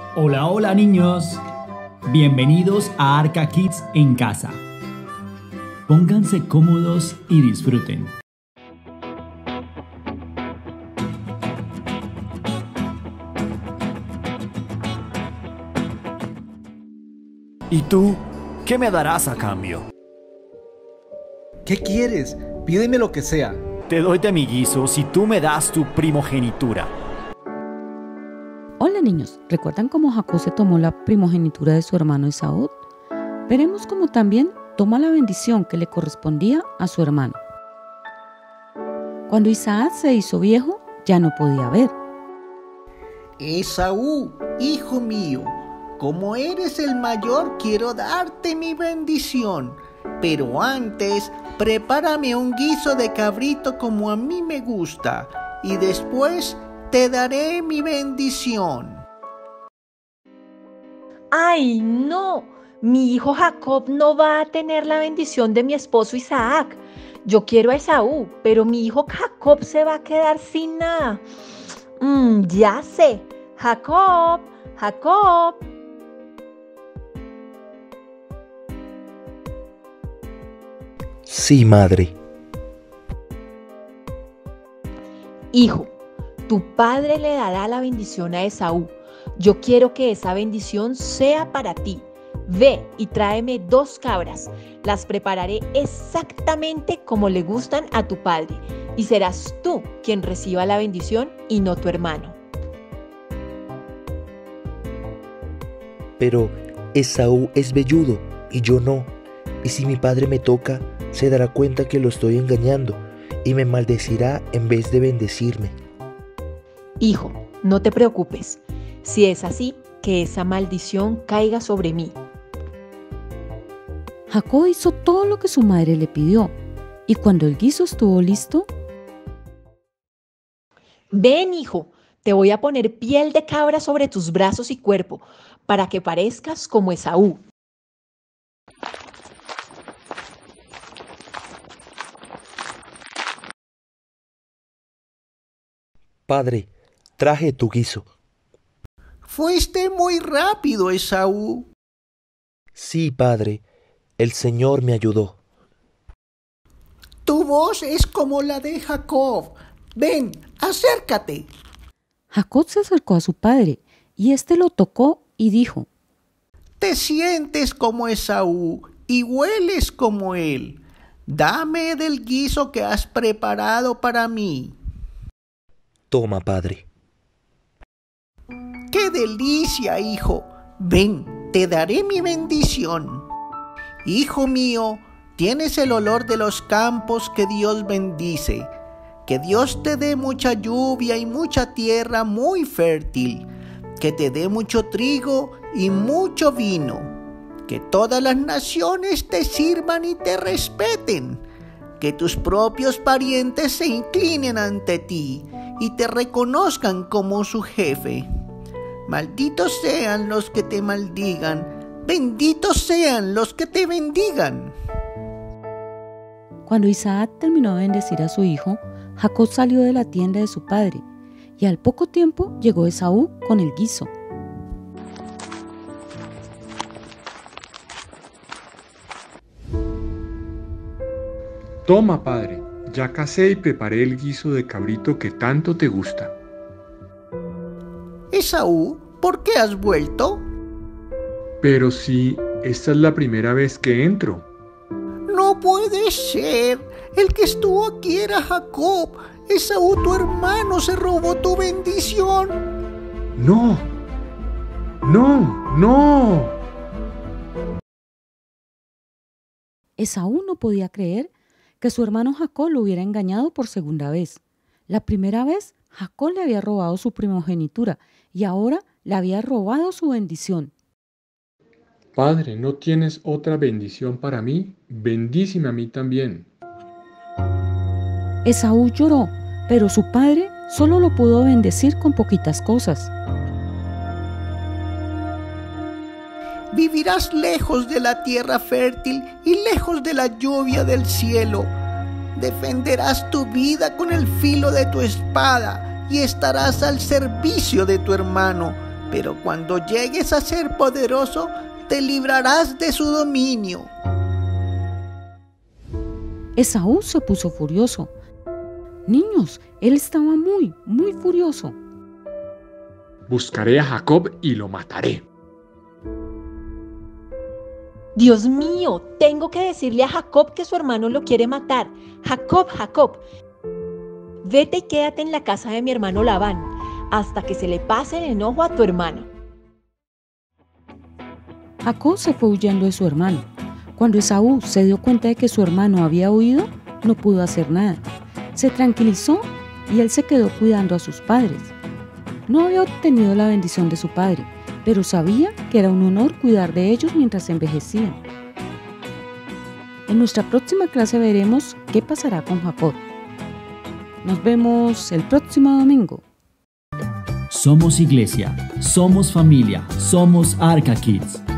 Hola, hola niños. Bienvenidos a Arca Kids en casa. Pónganse cómodos y disfruten. ¿Y tú? ¿Qué me darás a cambio? ¿Qué quieres? Pídeme lo que sea. Te doy de mi guiso si tú me das tu primogenitura. Hola niños, ¿recuerdan cómo Jacob se tomó la primogenitura de su hermano Esaú? Veremos cómo también toma la bendición que le correspondía a su hermano. Cuando Isaac se hizo viejo, ya no podía ver. Esaú, hijo mío, como eres el mayor, quiero darte mi bendición. Pero antes, prepárame un guiso de cabrito como a mí me gusta, y después te daré mi bendición. ¡Ay, no! Mi hijo Jacob no va a tener la bendición de mi esposo Isaac. Yo quiero a Esaú, pero mi hijo Jacob se va a quedar sin nada. Ya sé. Jacob, Jacob. Sí, madre. Hijo, tu padre le dará la bendición a Esaú. Yo quiero que esa bendición sea para ti. Ve y tráeme 2 cabras. Las prepararé exactamente como le gustan a tu padre. Y serás tú quien reciba la bendición y no tu hermano. Pero Esaú es velludo y yo no. Y si mi padre me toca, se dará cuenta que lo estoy engañando y me maldecirá en vez de bendecirme. Hijo, no te preocupes. Si es así, que esa maldición caiga sobre mí. Jacob hizo todo lo que su madre le pidió, y cuando el guiso estuvo listo, Ven, hijo, te voy a poner piel de cabra sobre tus brazos y cuerpo, para que parezcas como Esaú. Padre, traje tu guiso. Fuiste muy rápido, Esaú. Sí, padre, el Señor me ayudó. Tu voz es como la de Jacob. Ven, acércate. Jacob se acercó a su padre, y éste lo tocó y dijo: Te sientes como Esaú y hueles como él. Dame del guiso que has preparado para mí. Toma, padre. ¡Qué delicia, hijo! Ven, te daré mi bendición. Hijo mío, tienes el olor de los campos que Dios bendice. Que Dios te dé mucha lluvia y mucha tierra muy fértil. Que te dé mucho trigo y mucho vino. Que todas las naciones te sirvan y te respeten. Que tus propios parientes se inclinen ante ti y te reconozcan como su jefe. Malditos sean los que te maldigan, benditos sean los que te bendigan. Cuando Isaac terminó de bendecir a su hijo, Jacob salió de la tienda de su padre, y al poco tiempo llegó Esaú con el guiso. Toma, padre, ya casé y preparé el guiso de cabrito que tanto te gusta. Esaú, ¿por qué has vuelto? Pero si esta es la primera vez que entro. No puede ser. El que estuvo aquí era Jacob. Esaú, tu hermano, se robó tu bendición. ¡No! ¡No! ¡No! Esaú no podía creer que su hermano Jacob lo hubiera engañado por segunda vez. La primera vez, Jacob le había robado su primogenitura y ahora le había robado su bendición. Padre, ¿no tienes otra bendición para mí? Bendíceme a mí también. Esaú lloró, pero su padre solo lo pudo bendecir con poquitas cosas. Vivirás lejos de la tierra fértil y lejos de la lluvia del cielo. Defenderás tu vida con el filo de tu espada y estarás al servicio de tu hermano. pero cuando llegues a ser poderoso, te librarás de su dominio. Esaú se puso furioso. Niños, él estaba muy furioso. Buscaré a Jacob y lo mataré. Dios mío, tengo que decirle a Jacob que su hermano lo quiere matar. Jacob, vete y quédate en la casa de mi hermano Labán, hasta que se le pase el enojo a tu hermano. Jacob se fue huyendo de su hermano. Cuando Esaú se dio cuenta de que su hermano había huido, no pudo hacer nada. Se tranquilizó y él se quedó cuidando a sus padres. No había obtenido la bendición de su padre, pero sabía que era un honor cuidar de ellos mientras envejecían. En nuestra próxima clase veremos qué pasará con Jacob. Nos vemos el próximo domingo. Somos iglesia, somos familia, somos Arca Kids.